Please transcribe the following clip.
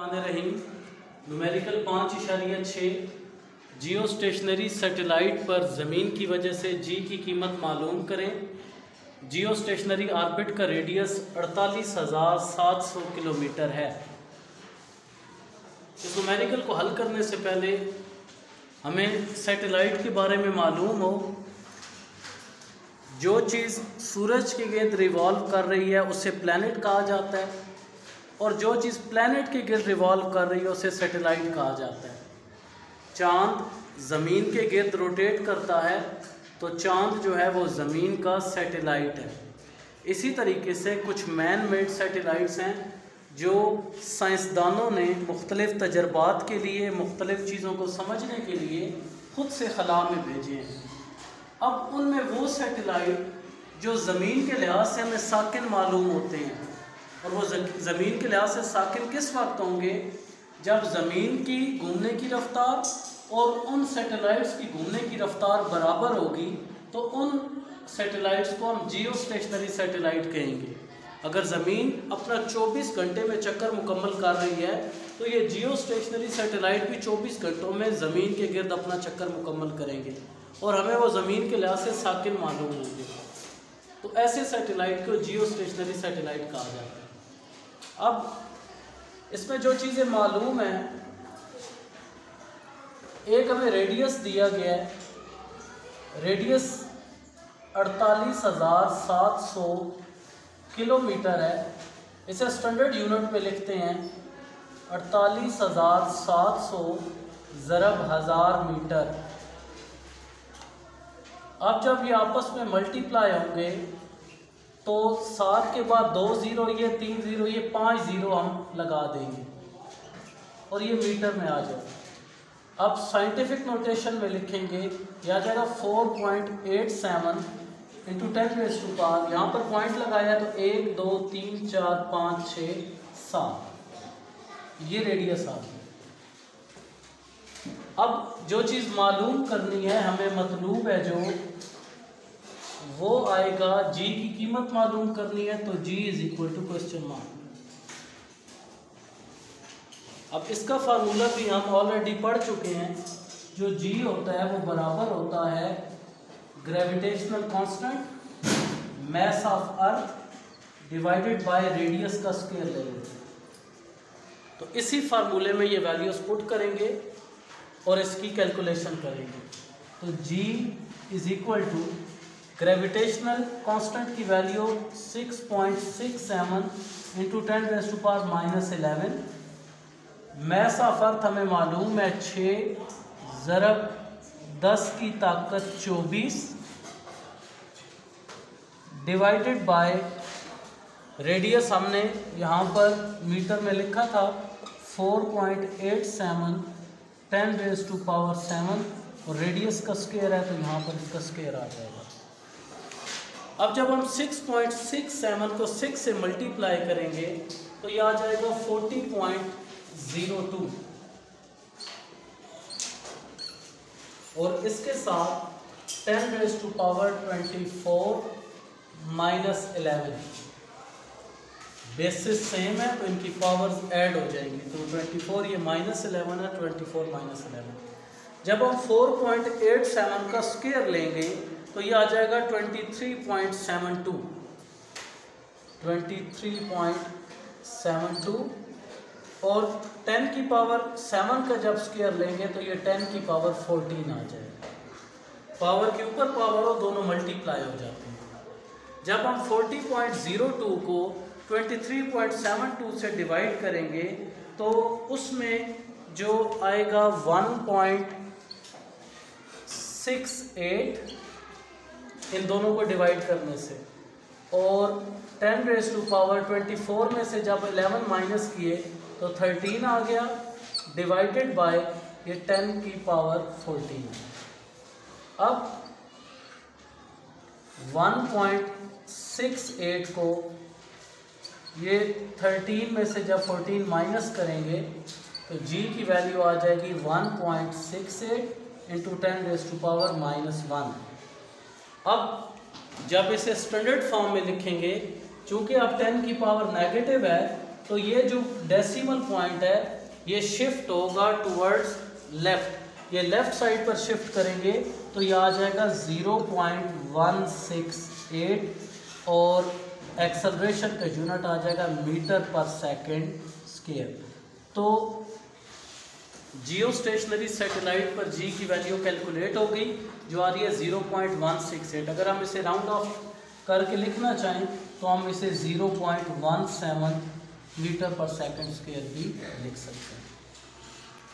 रहीम numerical 5.6 geostationary satellite पर ज़मीन की वजह से जी की कीमत मालूम करें। जियो स्टेशनरी ऑर्बिट का रेडियस 48,700 किलोमीटर है। इस न्यूमेरिकल को हल करने से पहले हमें सैटेलाइट के बारे में मालूम हो। जो चीज़ सूरज के गिर्द रिवॉल्व कर रही है उसे प्लैनेट कहा जाता है, और जो चीज़ प्लैनेट के गिर्द रिवॉल्व कर रही है उसे सैटेलाइट कहा जाता है। चांद ज़मीन के गिर्द रोटेट करता है तो चांद जो है वो ज़मीन का सैटेलाइट है। इसी तरीके से कुछ मैन मेड सैटेलाइट्स हैं जो साइंसदानों ने मुख्तलिफ़ तजर्बात के लिए, मुख्तलिफ़ चीज़ों को समझने के लिए ख़ुद से खला में भेजे हैं। अब उनमें वो सैटेलाइट जो ज़मीन के लिहाज से हमें साकिन मालूम होते हैं, और वो ज़मीन के लिहाज से साकिन किस वक्त होंगे, जब ज़मीन की घूमने की रफ़्तार और उन सैटेलाइट्स की घूमने की रफ़्तार बराबर होगी, तो उन सैटेलाइट्स को हम जियो स्टेशनरी सैटेलाइट कहेंगे। अगर ज़मीन अपना 24 घंटे में चक्कर मुकम्मल कर रही है तो ये जियो स्टेशनरी सैटेलाइट भी 24 घंटों में ज़मीन के गिर्द अपना चक्कर मुकम्मल करेंगे और हमें वो ज़मीन के लिहाज से साकिन मालूम होंगे। तो ऐसे सैटेलाइट को जियो स्टेशनरी सैटेलाइट कहा जाता है। अब इसमें जो चीज़ें मालूम हैं, एक हमें रेडियस दिया गया है। रेडियस 48,700 किलोमीटर है। इसे स्टैंडर्ड यूनिट में लिखते हैं 48,700 ज़रब 1000 मीटर। अब जब ये आपस में मल्टीप्लाई होंगे तो 7 के बाद 2 ज़ीरो, ये 3 ज़ीरो, ये 5 ज़ीरो हम लगा देंगे और ये मीटर में आ जाए। अब साइंटिफिक नोटेशन में लिखेंगे, यह आ जाएगा 4.87 इंटू 10⁻⁴। यहाँ पर पॉइंट लगाया तो 1 2 3 4 5 6 7, ये रेडियस आ गई। अब जो चीज़ मालूम करनी है, हमें मतलूब है जो, वो आएगा जी की कीमत मालूम करनी है, तो g is equal to question mark. अब इसका फार्मूला भी हम ऑलरेडी पढ़ चुके हैं। जो जी होता है वो बराबर होता है gravitational constant mass of earth divided by radius का स्क्वायर ले लेते हैं। तो इसी फार्मूले में ये वैल्यूज पुट करेंगे और इसकी कैलकुलेशन करेंगे। तो g is equal to gravitational constant की value 6.67 into 10⁻⁻11। Mass of earth हमें मालूम है 6 ज़रब 10 की ताकत 24 डिवाइडेड बाय रेडियस हमने यहाँ पर मीटर में लिखा था 4.87 10⁻⁷, और रेडियस का स्क्वायर है तो यहाँ पर इसका स्क्वायर आ जाएगा। अब जब हम 6.67 को 6 से मल्टीप्लाई करेंगे तो ये आ जाएगा 40.02, और इसके साथ 10⁻24 -11 बेसिस सेम है तो इनकी पावर्स ऐड हो जाएंगी। तो 24 ये -11 है, 24 -11। जब हम 4.87 का स्क्वायर लेंगे तो ये आ जाएगा 23.72, 23.72, और 10 की पावर 7 का जब स्क्वायर लेंगे तो ये 10 की पावर 14 आ जाएगा। पावर के ऊपर पावर हो, दोनों मल्टीप्लाई हो जाते हैं। जब हम 40.02 को 23.72 से डिवाइड करेंगे तो उसमें जो आएगा 1.68 इन दोनों को डिवाइड करने से, और 10⁻24 में से जब 11 माइनस किए तो 13 आ गया, डिवाइडेड बाय ये 10 की पावर 14। अब 1.68 को ये 13 में से जब 14 माइनस करेंगे तो जी की वैल्यू आ जाएगी 1.68 इंटू 10⁻⁻1। अब जब इसे स्टैंडर्ड फॉर्म में लिखेंगे, चूँकि अब 10 की पावर नेगेटिव है तो ये जो डेसिमल पॉइंट है ये शिफ्ट होगा टुवर्ड्स लेफ्ट, ये लेफ्ट साइड पर शिफ्ट करेंगे तो ये आ जाएगा 0.168 और एक्सेलरेशन का यूनिट आ जाएगा मीटर पर सेकंड स्क्वायर। तो जियो स्टेशनरी सैटेलाइट पर जी की वैल्यू कैलकुलेट हो गई जो आ रही है 0.168। अगर हम इसे राउंड ऑफ करके लिखना चाहें तो हम इसे 0.17 मीटर पर सेकंड स्क्वायर भी लिख सकते हैं।